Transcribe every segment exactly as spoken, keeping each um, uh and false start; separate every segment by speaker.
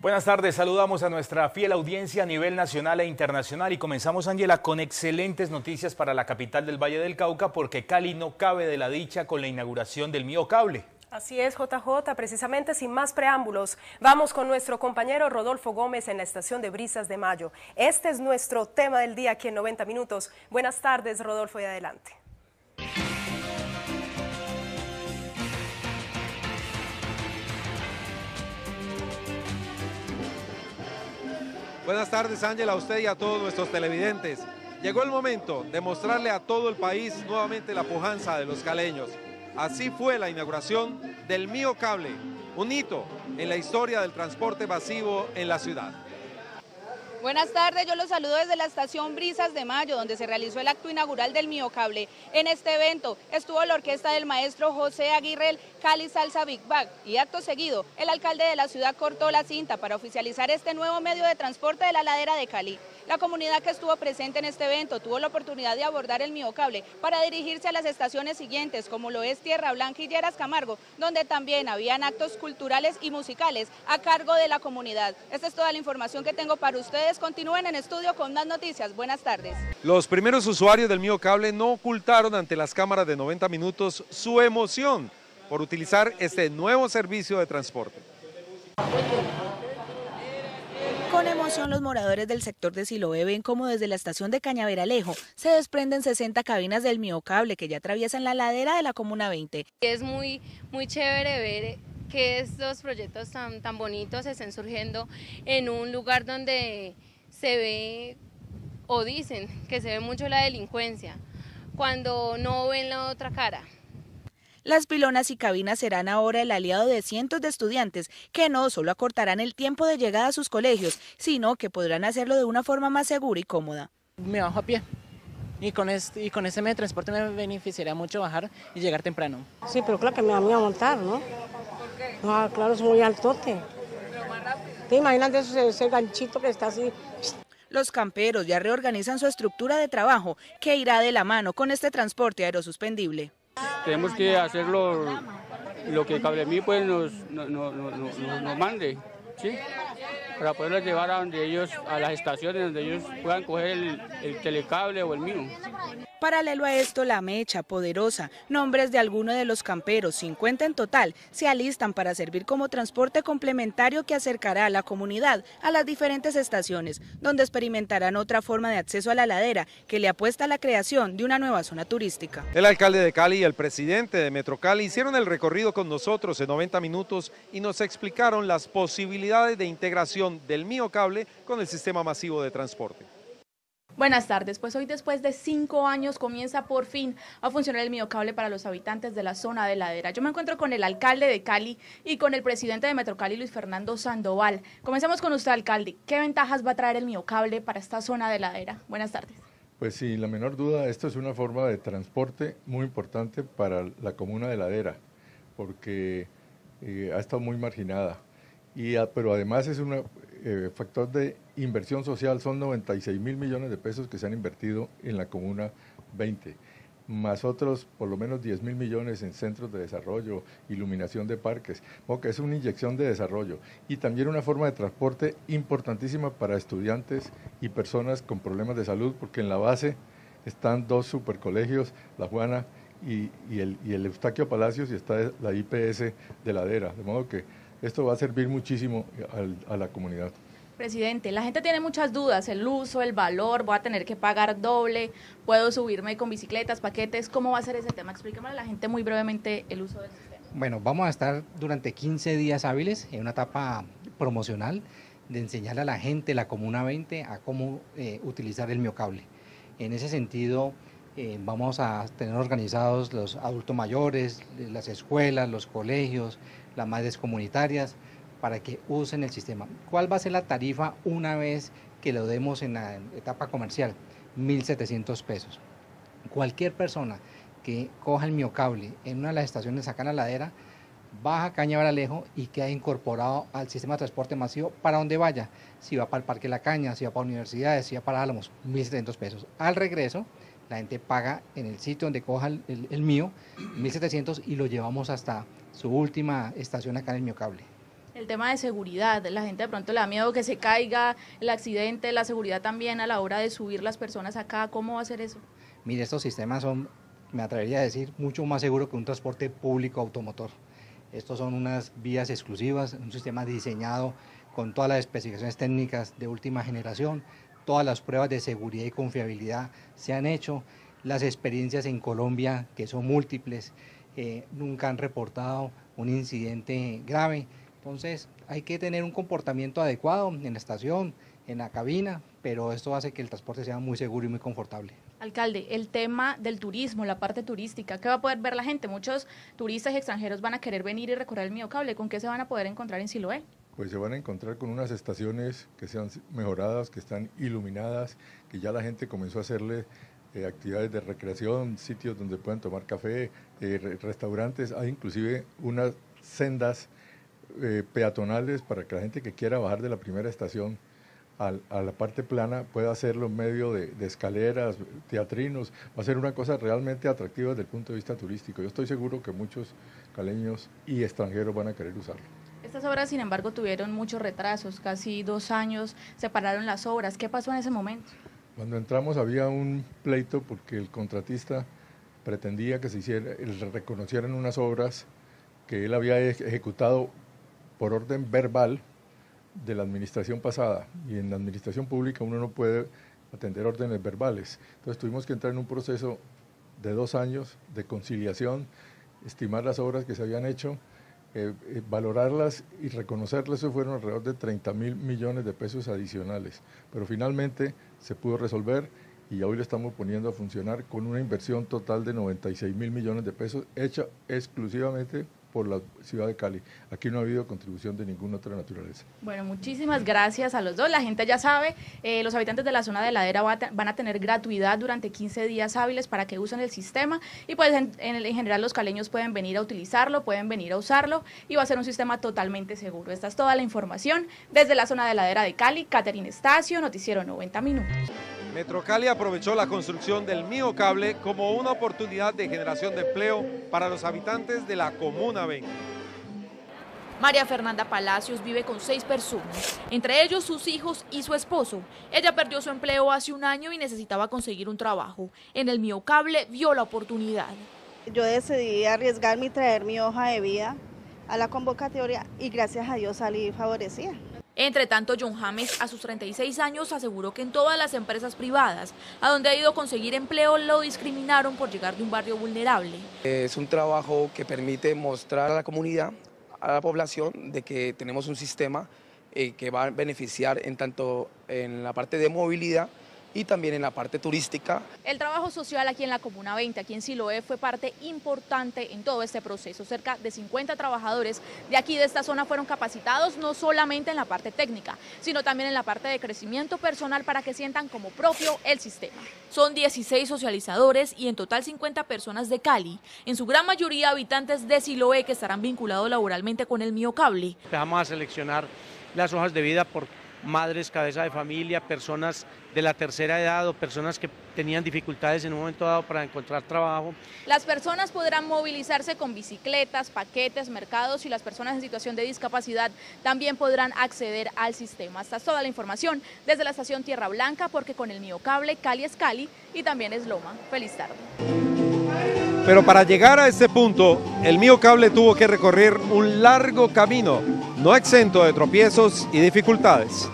Speaker 1: Buenas tardes, saludamos a nuestra fiel audiencia a nivel nacional e internacional y comenzamos, Ángela, con excelentes noticias para la capital del Valle del Cauca porque Cali no cabe de la dicha con la inauguración del Mío Cable.
Speaker 2: Así es, J J, precisamente sin más preámbulos, vamos con nuestro compañero Rodolfo Gómez en la estación de Brisas de Mayo. Este es nuestro tema del día aquí en noventa minutos. Buenas tardes, Rodolfo, y adelante.
Speaker 3: Buenas tardes, Ángela, a usted y a todos nuestros televidentes. Llegó el momento de mostrarle a todo el país nuevamente la pujanza de los caleños. Así fue la inauguración del Mío Cable, un hito en la historia del transporte masivo en la ciudad.
Speaker 4: Buenas tardes, yo los saludo desde la estación Brisas de Mayo, donde se realizó el acto inaugural del Mío Cable. En este evento estuvo la orquesta del maestro José Aguirre, Cali Salsa Big Bag, y acto seguido, el alcalde de la ciudad cortó la cinta para oficializar este nuevo medio de transporte de la ladera de Cali. La comunidad que estuvo presente en este evento tuvo la oportunidad de abordar el Mío Cable para dirigirse a las estaciones siguientes, como lo es Tierra Blanca y Lleras Camargo, donde también habían actos culturales y musicales a cargo de la comunidad. Esta es toda la información que tengo para ustedes. Continúen en estudio con más noticias. Buenas tardes.
Speaker 3: Los primeros usuarios del Mío Cable no ocultaron ante las cámaras de noventa minutos su emoción por utilizar este nuevo servicio de transporte.
Speaker 5: Con emoción, los moradores del sector de Siloé ven como desde la estación de Cañaveralejo se desprenden sesenta cabinas del Mío Cable que ya atraviesan la ladera de la Comuna veinte.
Speaker 6: Es muy, muy chévere ver que estos proyectos tan, tan bonitos estén surgiendo en un lugar donde se ve o dicen que se ve mucho la delincuencia, cuando no ven la otra cara.
Speaker 5: Las pilonas y cabinas serán ahora el aliado de cientos de estudiantes que no solo acortarán el tiempo de llegada a sus colegios, sino que podrán hacerlo de una forma más segura y cómoda.
Speaker 7: Me bajo a pie y con este, y con este medio de transporte me beneficiaría mucho bajar y llegar temprano.
Speaker 8: Sí, pero claro que me va a montar, ¿no?
Speaker 6: ¿Por qué?
Speaker 8: Ah, claro, es muy altote.
Speaker 6: Pero más rápido.
Speaker 8: ¿Te imaginas ese, ese ganchito que está así?
Speaker 5: Los camperos ya reorganizan su estructura de trabajo que irá de la mano con este transporte aerosuspendible.
Speaker 9: Tenemos que hacer lo, lo que Cablemí pues nos, nos, nos, nos, nos mande, ¿sí? Para poderlos llevar a donde ellos, a las estaciones donde ellos puedan coger el, el telecable o el mío.
Speaker 5: Paralelo a esto, La Mecha, Poderosa, nombres de algunos de los camperos, cincuenta en total, se alistan para servir como transporte complementario que acercará a la comunidad a las diferentes estaciones, donde experimentarán otra forma de acceso a la ladera que le apuesta a la creación de una nueva zona turística.
Speaker 3: El alcalde de Cali y el presidente de Metro Cali hicieron el recorrido con nosotros en noventa minutos y nos explicaron las posibilidades de integración del Mío Cable con el sistema masivo de transporte.
Speaker 10: Buenas tardes, pues hoy después de cinco años comienza por fin a funcionar el Mío Cable para los habitantes de la zona de ladera. Yo me encuentro con el alcalde de Cali y con el presidente de Metro Cali, Luis Fernando Sandoval. Comencemos con usted, alcalde. ¿Qué ventajas va a traer el Mío Cable para esta zona de ladera? Buenas tardes.
Speaker 11: Pues sin la menor duda, esto es una forma de transporte muy importante para la comuna de Ladera, porque eh, ha estado muy marginada. Y, pero además es un eh, factor de inversión social, son noventa y seis mil millones de pesos que se han invertido en la Comuna veinte, más otros por lo menos diez mil millones en centros de desarrollo, iluminación de parques, porque es una inyección de desarrollo y también una forma de transporte importantísima para estudiantes y personas con problemas de salud, porque en la base están dos supercolegios, La Juana y, y, el, y el Eustaquio Palacios, y está la I P S de Ladera, de modo que esto va a servir muchísimo a, a la comunidad.
Speaker 10: Presidente, la gente tiene muchas dudas, el uso, el valor, voy a tener que pagar doble, puedo subirme con bicicletas, paquetes, ¿cómo va a ser ese tema? Explícame a la gente muy brevemente el uso del sistema.
Speaker 12: Bueno, vamos a estar durante quince días hábiles en una etapa promocional de enseñarle a la gente, la Comuna veinte, a cómo eh, utilizar el Mío Cable. En ese sentido, eh, vamos a tener organizados los adultos mayores, las escuelas, los colegios, las madres comunitarias, para que usen el sistema. ¿Cuál va a ser la tarifa una vez que lo demos en la etapa comercial? mil setecientos pesos. Cualquier persona que coja el Mío Cable en una de las estaciones acá en la ladera, baja a Cañaveralejo y queda incorporado al sistema de transporte masivo para donde vaya. Si va para el Parque La Caña, si va para universidades, si va para Álamos, mil setecientos pesos. Al regreso, la gente paga en el sitio donde coja el, el, el mío, mil setecientos, y lo llevamos hasta su última estación acá en el Mío Cable.
Speaker 10: El tema de seguridad, la gente de pronto le da miedo que se caiga, el accidente, la seguridad también a la hora de subir las personas acá, ¿cómo va a ser eso?
Speaker 12: Mire, estos sistemas son, me atrevería a decir, mucho más seguros que un transporte público automotor. Estos son unas vías exclusivas, un sistema diseñado con todas las especificaciones técnicas de última generación, todas las pruebas de seguridad y confiabilidad se han hecho, las experiencias en Colombia, que son múltiples, eh, nunca han reportado un incidente grave. Entonces hay que tener un comportamiento adecuado en la estación, en la cabina, pero esto hace que el transporte sea muy seguro y muy confortable.
Speaker 10: Alcalde, el tema del turismo, la parte turística, ¿qué va a poder ver la gente? Muchos turistas y extranjeros van a querer venir y recorrer el Miocable, ¿con qué se van a poder encontrar en Siloé?
Speaker 11: Pues se van a encontrar con unas estaciones que sean mejoradas, que están iluminadas, que ya la gente comenzó a hacerle eh, actividades de recreación, sitios donde puedan tomar café, eh, restaurantes, hay inclusive unas sendas Eh, peatonales para que la gente que quiera bajar de la primera estación a, a la parte plana pueda hacerlo en medio de, de escaleras, teatrinos. Va a ser una cosa realmente atractiva desde el punto de vista turístico. Yo estoy seguro que muchos caleños y extranjeros van a querer usarlo.
Speaker 10: Estas obras, sin embargo, tuvieron muchos retrasos, casi dos años, se pararon las obras. ¿Qué pasó en ese momento?
Speaker 11: Cuando entramos había un pleito porque el contratista pretendía que se hiciera, reconocieran unas obras que él había ejecutado por orden verbal de la administración pasada, y en la administración pública uno no puede atender órdenes verbales. Entonces tuvimos que entrar en un proceso de dos años de conciliación, estimar las obras que se habían hecho, eh, eh, valorarlas y reconocerlas. Eso fueron alrededor de treinta mil millones de pesos adicionales, pero finalmente se pudo resolver y hoy lo estamos poniendo a funcionar con una inversión total de noventa y seis mil millones de pesos hecha exclusivamente por la ciudad de Cali. Aquí no ha habido contribución de ninguna otra naturaleza.
Speaker 10: Bueno, muchísimas gracias a los dos. La gente ya sabe, eh, los habitantes de la zona de Ladera va a van a tener gratuidad durante quince días hábiles para que usen el sistema y pues en, en, en general los caleños pueden venir a utilizarlo, pueden venir a usarlo y va a ser un sistema totalmente seguro. Esta es toda la información desde la zona de Ladera de Cali. Caterina Estacio, Noticiero noventa minutos.
Speaker 3: Metrocali aprovechó la construcción del Miocable como una oportunidad de generación de empleo para los habitantes de la Comuna veinte.
Speaker 13: María Fernanda Palacios vive con seis personas, entre ellos sus hijos y su esposo. Ella perdió su empleo hace un año y necesitaba conseguir un trabajo. En el Miocable vio la oportunidad.
Speaker 14: Yo decidí arriesgarme y traer mi hoja de vida a la convocatoria y gracias a Dios salí favorecida.
Speaker 13: Entre tanto, John James, a sus treinta y seis años, aseguró que en todas las empresas privadas a donde ha ido a conseguir empleo lo discriminaron por llegar de un barrio vulnerable.
Speaker 15: Es un trabajo que permite mostrar a la comunidad, a la población, de que tenemos un sistema eh, que va a beneficiar en tanto en la parte de movilidad y también en la parte turística.
Speaker 13: El trabajo social aquí en la Comuna veinte, aquí en Siloé, fue parte importante en todo este proceso. Cerca de cincuenta trabajadores de aquí de esta zona fueron capacitados no solamente en la parte técnica, sino también en la parte de crecimiento personal para que sientan como propio el sistema. Son dieciséis socializadores y en total cincuenta personas de Cali, en su gran mayoría habitantes de Siloé que estarán vinculados laboralmente con el Miocable.
Speaker 16: Vamos a seleccionar las hojas de vida por madres, cabeza de familia, personas de la tercera edad o personas que tenían dificultades en un momento dado para encontrar trabajo.
Speaker 13: Las personas podrán movilizarse con bicicletas, paquetes, mercados y las personas en situación de discapacidad también podrán acceder al sistema. Esta es toda la información desde la estación Tierra Blanca, porque con el Miocable Cali es Cali y también es Loma. Feliz tarde.
Speaker 3: Pero para llegar a este punto, el Miocable tuvo que recorrer un largo camino, no exento de tropiezos y dificultades.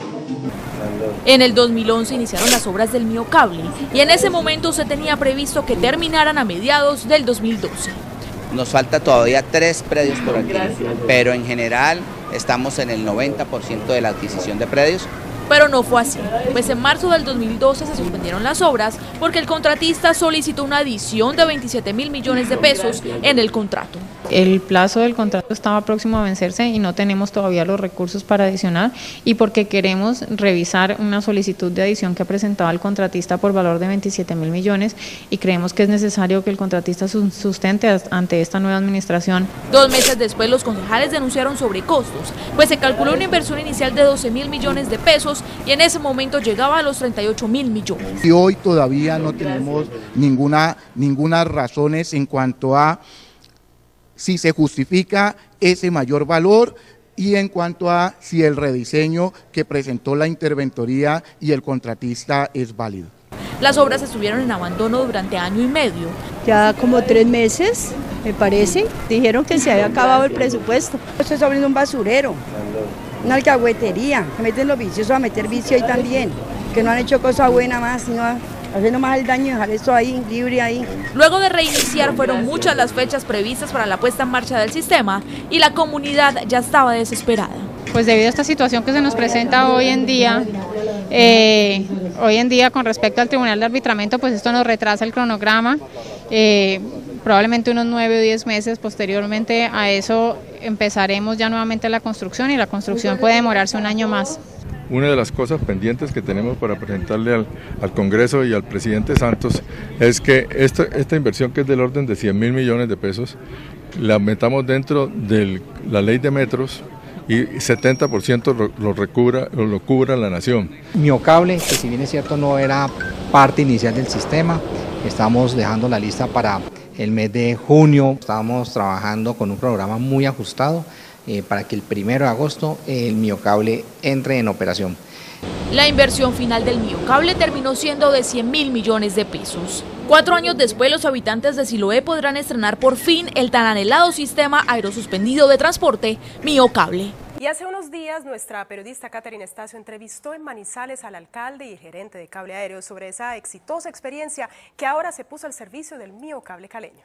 Speaker 13: En el dos mil once iniciaron las obras del Miocable y en ese momento se tenía previsto que terminaran a mediados del dos mil doce.
Speaker 17: Nos falta todavía tres predios por aquí, pero en general estamos en el noventa por ciento de la adquisición de predios.
Speaker 13: Pero no fue así, pues en marzo del dos mil doce se suspendieron las obras porque el contratista solicitó una adición de veintisiete mil millones de pesos en el contrato.
Speaker 18: El plazo del contrato estaba próximo a vencerse y no tenemos todavía los recursos para adicionar, y porque queremos revisar una solicitud de adición que ha presentado el contratista por valor de veintisiete mil millones y creemos que es necesario que el contratista sustente ante esta nueva administración.
Speaker 13: Dos meses después los concejales denunciaron sobrecostos, pues se calculó una inversión inicial de doce mil millones de pesos y en ese momento llegaba a los treinta y ocho mil millones.
Speaker 19: Y hoy todavía no tenemos ninguna, ninguna razones en cuanto a si se justifica ese mayor valor y en cuanto a si el rediseño que presentó la interventoría y el contratista es válido.
Speaker 13: Las obras estuvieron en abandono durante año y medio.
Speaker 20: Ya como tres meses, me parece, dijeron que se había acabado el presupuesto.
Speaker 21: Esto es abriendo un basurero, una alcahuetería, que meten los viciosos a meter vicio ahí también, que no han hecho cosa buena más, sino haciendo más el daño y dejar esto ahí, libre ahí.
Speaker 13: Luego de reiniciar fueron muchas las fechas previstas para la puesta en marcha del sistema y la comunidad ya estaba desesperada.
Speaker 18: Pues debido a esta situación que se nos presenta hoy en día, eh, hoy en día con respecto al Tribunal de Arbitramiento, pues esto nos retrasa el cronograma, eh, probablemente unos nueve o diez meses. Posteriormente a eso empezaremos ya nuevamente la construcción y la construcción puede demorarse un año más.
Speaker 11: Una de las cosas pendientes que tenemos para presentarle al, al Congreso y al presidente Santos es que esta, esta inversión, que es del orden de cien mil millones de pesos, la metamos dentro de la ley de metros y setenta por ciento lo, lo, recubra, lo, lo cubra la nación.
Speaker 12: Miocable, que si bien es cierto no era parte inicial del sistema, estamos dejando la lista para el mes de junio. Estamos trabajando con un programa muy ajustado eh, para que el primero de agosto el Miocable entre en operación.
Speaker 13: La inversión final del Miocable terminó siendo de cien mil millones de pesos. Cuatro años después, los habitantes de Siloé podrán estrenar por fin el tan anhelado sistema aerosuspendido de transporte Miocable.
Speaker 2: Y hace unos días nuestra periodista Catherine Estacio entrevistó en Manizales al alcalde y gerente de cable aéreo sobre esa exitosa experiencia que ahora se puso al servicio del Miocable caleño.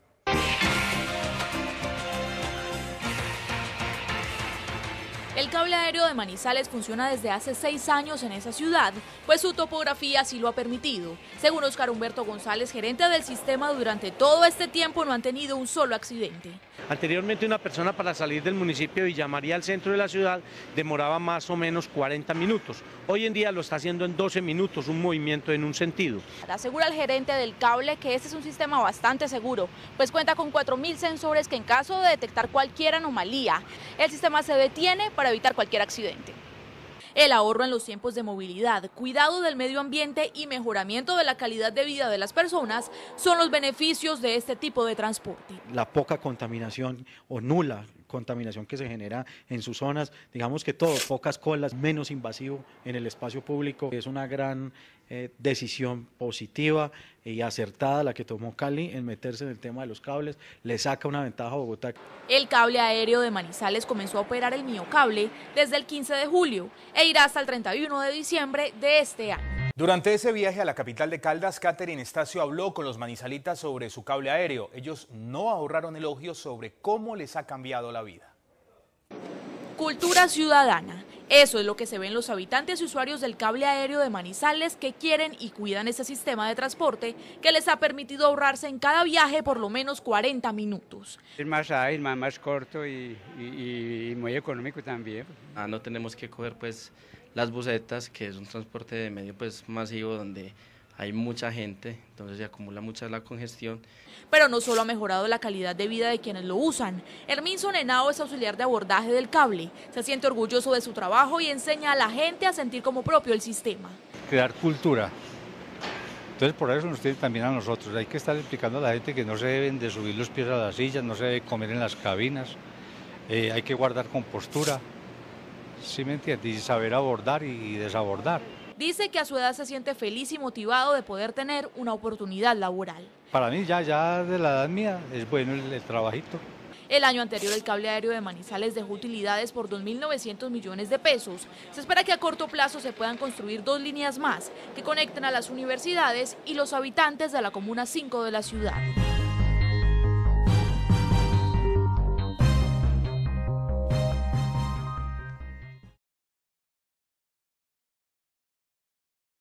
Speaker 13: El cable aéreo de Manizales funciona desde hace seis años en esa ciudad, pues su topografía así lo ha permitido. Según Oscar Humberto González, gerente del sistema, durante todo este tiempo no han tenido un solo accidente.
Speaker 16: Anteriormente, una persona para salir del municipio de Villa María al centro de la ciudad demoraba más o menos cuarenta minutos. Hoy en día lo está haciendo en doce minutos, un movimiento en un sentido.
Speaker 13: Asegura el gerente del cable que este es un sistema bastante seguro, pues cuenta con cuatro mil sensores que en caso de detectar cualquier anomalía, el sistema se detiene para evitar cualquier accidente. El ahorro en los tiempos de movilidad, cuidado del medio ambiente y mejoramiento de la calidad de vida de las personas son los beneficios de este tipo de transporte.
Speaker 22: La poca contaminación o nula contaminación que se genera en sus zonas, digamos que todo, pocas colas, menos invasivo en el espacio público, es una gran eh, decisión positiva y acertada la que tomó Cali en meterse en el tema de los cables, le saca una ventaja a Bogotá.
Speaker 13: El cable aéreo de Manizales comenzó a operar el Miocable desde el quince de julio e irá hasta el treinta y uno de diciembre de este año.
Speaker 1: Durante ese viaje a la capital de Caldas, Catherine Estacio habló con los manizalitas sobre su cable aéreo. Ellos no ahorraron elogios sobre cómo les ha cambiado la vida.
Speaker 13: Cultura ciudadana. Eso es lo que se ven los habitantes y usuarios del cable aéreo de Manizales, que quieren y cuidan este sistema de transporte que les ha permitido ahorrarse en cada viaje por lo menos cuarenta minutos.
Speaker 23: Es más ágil, más, más corto y, y, y muy económico también.
Speaker 24: Ah, no tenemos que coger pues las busetas, que es un transporte de medio pues masivo donde hay mucha gente, entonces se acumula mucha la congestión.
Speaker 13: Pero no solo ha mejorado la calidad de vida de quienes lo usan. Herminson Henao es auxiliar de abordaje del cable. Se siente orgulloso de su trabajo y enseña a la gente a sentir como propio el sistema.
Speaker 25: Crear cultura. Entonces por eso nos tiene también a nosotros. Hay que estar explicando a la gente que no se deben de subir los pies a las sillas, no se debe comer en las cabinas, eh, hay que guardar compostura, ¿sí me entiendes? Y saber abordar y desabordar.
Speaker 13: Dice que a su edad se siente feliz y motivado de poder tener una oportunidad laboral.
Speaker 25: Para mí ya, ya de la edad mía es bueno el, el trabajito.
Speaker 13: El año anterior el cable aéreo de Manizales dejó utilidades por dos mil novecientos millones de pesos. Se espera que a corto plazo se puedan construir dos líneas más que conecten a las universidades y los habitantes de la Comuna cinco de la ciudad.